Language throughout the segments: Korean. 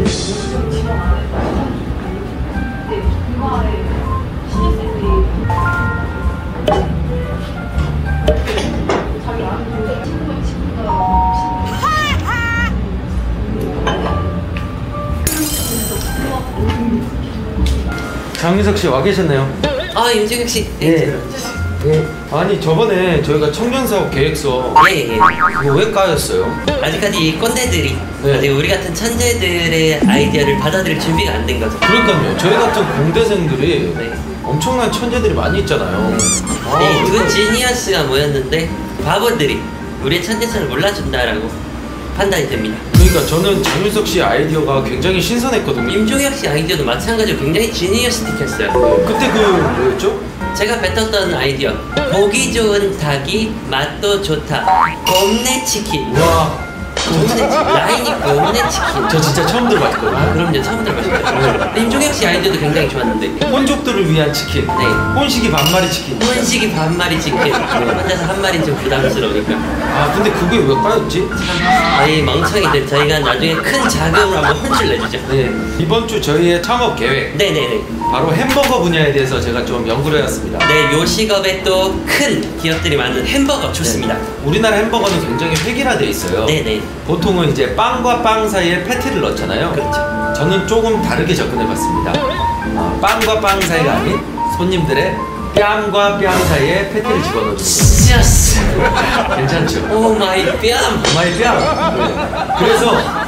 장윤석 씨 와 계셨네요. 아, 윤정혁 씨. 예. 예. 아니 저번에 저희가 청년사업 계획서 그거 왜 까였어요? 아직까지 꼰대들이 네. 아직 우리 같은 천재들의 아이디어를 받아들일 준비가 안 된 거죠. 그러니까요. 저희 같은 공대생들이 네. 엄청난 천재들이 많이 있잖아요. 네, 그 지니어스가 모였는데 바보들이 우리의 천재성을 몰라준다라고 판단이 됩니다. 그러니까 저는 장윤석 씨의 아이디어가 굉장히 신선했거든요. 임종혁 씨 아이디어도 마찬가지로 굉장히 지니어스틱했어요. 그때 그 뭐였죠? 제가 뱉었던 아이디어, 보기 좋은 닭이 맛도 좋다. 곰내 치킨. 와, 곰내 치킨. 라인이 곰내 치킨. 저 진짜 처음 들어봤거든요. 아, 그럼요. 처음 들어봤어요. 임종혁 씨 아이디어도 굉장히 좋았는데. 혼족들을 위한 치킨. 네. 혼식이 반마리 치킨. 혼식이 반마리 치킨. 혼자서 한 마리는 좀 부담스러우니까. 아 근데 그게 왜 까였지? 아이 멍청이들, 저희가 나중에 큰 자금을 한번 혼쭐 내주죠. 네, 이번 주 저희의 창업 계획 네네네. 바로 햄버거 분야에 대해서 제가 좀 연구를 해왔습니다. 네, 요식업에 또 큰 기업들이 만든 햄버거 좋습니다. 네. 우리나라 햄버거는 굉장히 획일화돼 있어요. 네네. 보통은 이제 빵과 빵 사이에 패티를 넣잖아요. 그렇죠. 저는 조금 다르게 접근해봤습니다. 빵과 빵 사이가 아닌 손님들의 뺨과 뺨 사이에 패티를 집어넣어주는 거예요. 예스. 괜찮죠? 오 마이 뺨. 마이 뺨. 네. 그래서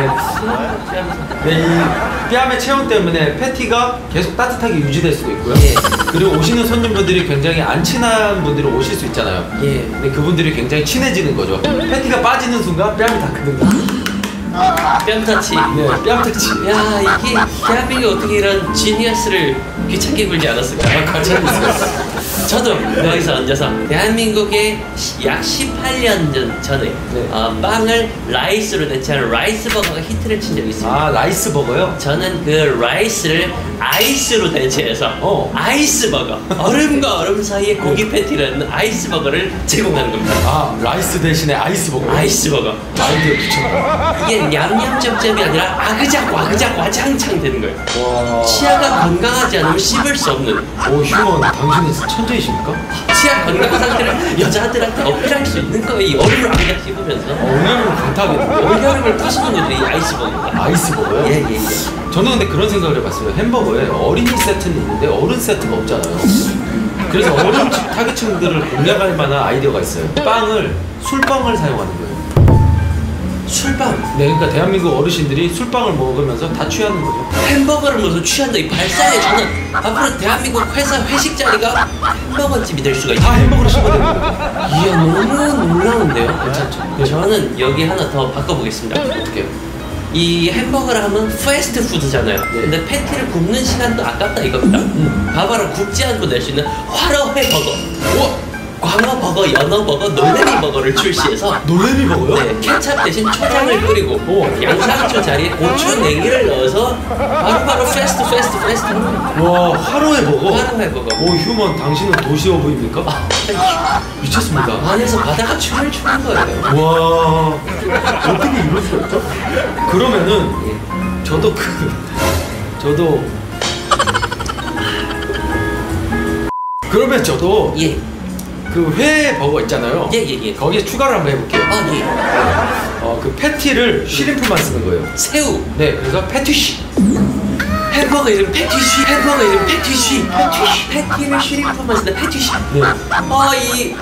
이 뺨의 체온 때문에 패티가 계속 따뜻하게 유지될 수도 있고요. 예. 그리고 오시는 손님분들이 굉장히 안 친한 분들이 오실 수 있잖아요. 예. 근데 그분들이 굉장히 친해지는 거죠. 패티가 빠지는 순간 뺨이 다 크는 거예요. 뺨 터치. 네, 뺨 터치. 야, 이게 대한민국이 어떻게 이런 지니어스를 귀찮게 굴지 않았을까? 관찰이 있어요. 저도 여기서 얹어서 대한민국에 약 18년 전에 네. 빵을 라이스로 대체하는 라이스 버거가 히트를 친 적이 있습니다. 아, 라이스 버거요? 저는 그 라이스를 아이스로 대체해서 아이스 버거, 얼음과 얼음 사이에 고기 패티를 넣는 아이스 버거를 제공하는 겁니다. 아, 라이스 대신에 아이스 버거. 아이스 버거. 아이디어 미쳤다. 이게 냠냠쩝쩝이 아니라 아그작 와그작 와장창 되는 거예요. 와. 치아가 건강하지 않으면 씹을 수 없는. 오, 휴먼, 당신이 천재이십니까? 치아 건강 상태를 여자들한테 어필할 수 있는 거예요. 이 얼음을 아그작 씹으면서. 올여름은 강타하겠는데? 올여름을 푸시는 분들이 이 아이스 버거입니다. 아이스 버거요? 예, 예, 예. 저는 근데 그런 생각을 해봤어요. 햄버거에 어린이 세트는 있는데 어른 세트가 없잖아요. 그래서 어른 타겟층들을 공략할 만한 아이디어가 있어요. 빵을, 술빵을 사용하는 거예요. 술빵. 네, 그러니까 대한민국 어르신들이 술빵을 먹으면서 다 취하는 거죠. 햄버거를 먹어서 취한다. 이 발상에 저는 앞으로 대한민국 회사 회식 자리가 햄버거집이 될 수가 다 있어요. 햄버거를 씹어대는 거예요. 이야, 너무 놀라운데요? 괜찮죠? 저는 여기 하나 더 바꿔보겠습니다. 어떻게 해요? 이 햄버거를 하면 패스트푸드잖아요. 네. 근데 패티를 굽는 시간도 아깝다 이겁니다. 바바로 굽지 않고 낼 수 있는 화로회 버거. 우와! 광어 버거, 연어 버거, 놀래미 버거를 출시해서 놀래미 버거요? 네, 케찹 대신 초장을 뿌리고 양상추 자리에 고추 네개를 넣어서 바로바로 패스트 와, 화로의 버거? 화로회 버거. 오, 휴먼, 당신은 도시어부입니까? 미쳤습니다. 안에서 바다가 춤을 추는 거예요. 와, 어떻게 이럴 수가 있죠? 그러면은 저도 그러면 저도 예. 그 회 버거 있잖아요. 예. 거기에 추가를 한번 해볼게요. 아, 예. 그 패티를 쉬림프만 쓰는 거예요. 새우. 네, 그래서 패티쉬. 햄버거 이름 패티쉬. 햄버거 이름 패티쉬. 패티를 쉬림프만 쓴다. 패티쉬. 네. 이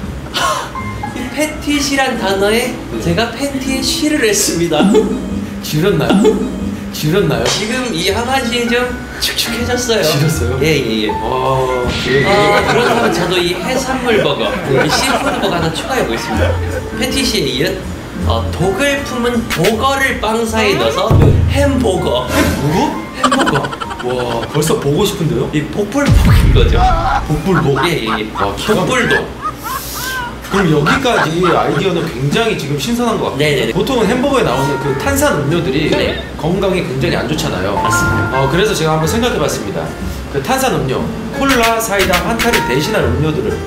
패티시란 단어에 제가 팬티에 쉬를 했습니다. 지렸나요? 지렸나요? 지금 이 하반신이 좀 축축해졌어요. 지렸어요? 예. 그렇다면 저도 이 해산물 버거, 이 시푸드 버거 하나 추가해보겠습니다. 패티시에 이은 독을 품은 보거를 빵 사이에 넣어서 햄버거. 햄버거? 와, 벌써 보고 싶은데요? 이 복불복인 거죠. 복불복? 예. 와, 기가 복불복. 그럼 여기까지 아이디어는 굉장히 지금 신선한 것 같아요. 네네네. 보통은 햄버거에 나오는 그 탄산 음료들이 네. 건강에 굉장히 안 좋잖아요. 맞습니다. 그래서 제가 한번 생각해봤습니다. 그 탄산 음료, 콜라, 사이다, 판타를 대신할 음료들을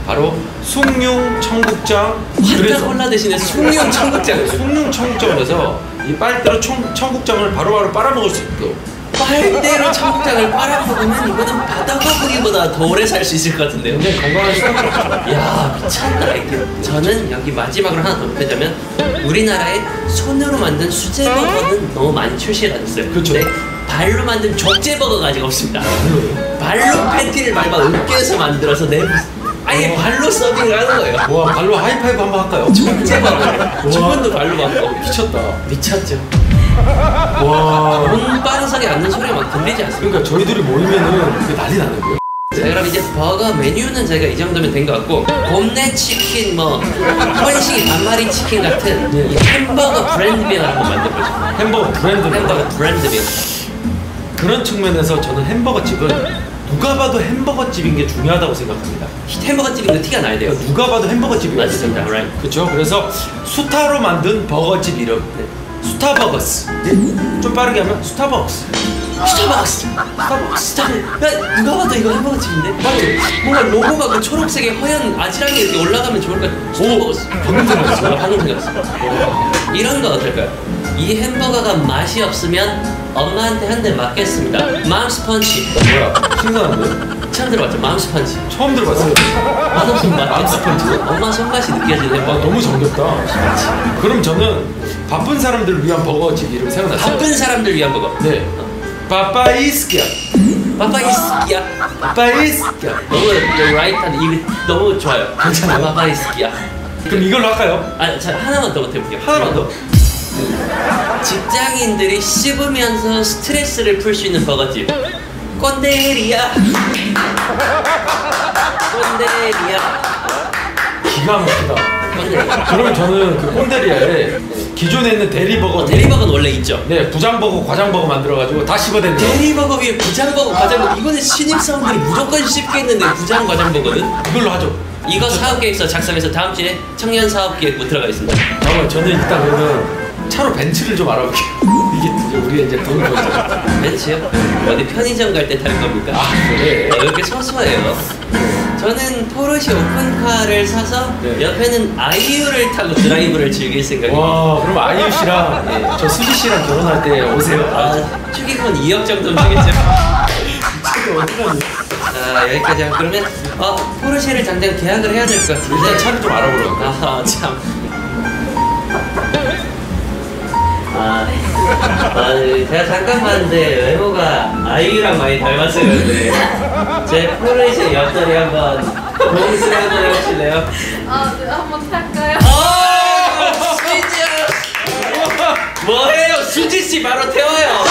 바로 숭늉 청국장. 환타 콜라 대신에 숭늉 청국장. 숭늉 청국장에서 이 빨대로 청국장을 바로바로 빨아먹을 수 있고. 빨대로 청국장을 빨아먹으면 이거는 바다거북이보다 더 오래 살 수 있을 것 같은데요. 굉장히 건강한 수학이죠. 야 미쳤다 이게. 저는 여기 마지막으로 하나 더 보자면 우리나라에 손으로 만든 수제버거는 너무 많이 출시가 됐어요. 그렇죠. 근데 발로 만든 족제버거가 아직 없습니다. 발로 패티를 밟아 으깨서 만들어서 아예 발로 서빙을 하는 거예요. 와, 발로 하이파이브 한번 할까요? 족제버거. 저분도 발로 받고. 미쳤다. 미쳤죠. 와. 본방석에 앉는 소리가 막 들리지 않습니까? 그러니까 저희들이 모이면은 그게 난리 나는 거예요. 자, 그럼 이제 버거 메뉴는 저희가 이 정도면 된 것 같고 곰내 치킨, 뭐 헌시기 반마리 치킨 같은 이 햄버거 브랜드명을 한번 만들어보죠. 햄버거 브랜드. 햄버거 브랜드명. 그런 측면에서 저는 햄버거 집은 누가 봐도 햄버거 집인 게 중요하다고 생각합니다. 햄버거 집인 거 티가 나야 돼요. 그러니까 누가 봐도 햄버거 집이에요. 맞습니다. right. 그렇죠. 그래서 수타로 만든 버거집 이름. 네. 수타버거스. 좀 빠르게 하면 수타버거스. 스타벅스. 야, 누가 봐도 이거 햄버거 집인데? 맞지? 뭔가 로고가 그 초록색의 허연 아지랑이 이렇게 올라가면 좋을 것 같아. 스타벅스. 방금 생각했어요. 방금 생각했어. 이런 거 어떨까요? 이 햄버거가 맛이 없으면 엄마한테 한 대 맞겠습니다. 맘스 펀치. 뭐야? 신선한데? 처음 들어봤죠? 맘스 펀치. 처음 들어봤어요. 맛없으면 맞겠다. 맘스 펀치? 엄마 손맛이 느껴지는 햄버거. 너무 정겹다. 그럼 저는 바쁜 사람들을 위한 버거집 이름 생각났어요. 바쁜 사람들 위한 버거. 네. 파파이스키야. 파파이스키야. 파파이스키야. 너무 라이트한 이거 너무 좋아요. 괜찮아요? 파파이스키야. 그럼 이걸로 할까요? 아, 자 하나만 더 해볼게요. 하나만 더? 직장인들이 씹으면서 스트레스를 풀 수 있는 버거집. 꼰대리야. 꼰대리야. 기가 막히다. 꼰대리야. 그러면 저는 그 꼰대리아에 기존에 있는 대리버거. 대리버거는 원래 있죠. 네, 부장버거, 과장버거 만들어가지고 다 씹어댄다. 대리버거 위에 부장버거, 과장버거. 이거는 신입사원들이 무조건 씹겠는데 부장, 과장버거는? 이걸로 하죠. 이거 사업계획서 작성해서 다음 주에 청년 사업계획부 들어가겠습니다. 잠깐만, 저는 일단 그러면 차로 벤츠를 좀 알아볼게요. 이게 이제 우리 이제 돈을 벌죠. 벤츠요? 어디 편의점 갈 때 탈 겁니까? 아, 그래. 이렇게 소소해요. 저는 포르쉐 오픈카를 사서 네. 옆에는 아이유를 타고 드라이브를 즐길 생각입니다. 와, 그럼 아이유 씨랑 네. 저 수지 씨랑 결혼할 때 오세요. 아, 축의금은 2억 정도는 주겠죠. 자, 여기까지 하고 그러면 포르쉐를 당장 계약을 해야 될 것 같은데 일단 차를 좀 알아보러 갈까요? 아, 참. 제가 잠깐 봤는데 외모가 아이유랑 많이 닮았어요. 근데 제 포르쉐 옆자리 한번 공수 한번 해보실래요? 아, 네, 한번 탈까요? 수지! 뭐해요? 수지씨 바로 태워요.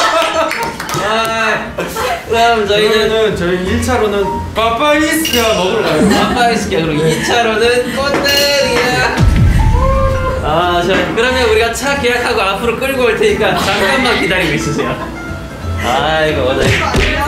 그럼 저희는 저희 1차로는 파파이스키야 먹으러 가요. 파파이스키야. 그리고 2차로는 꼰대리야. 그러면 우리가 차 계약하고 앞으로 끌고 올 테니까 잠깐만 기다리고 있으세요. 아이고, 오늘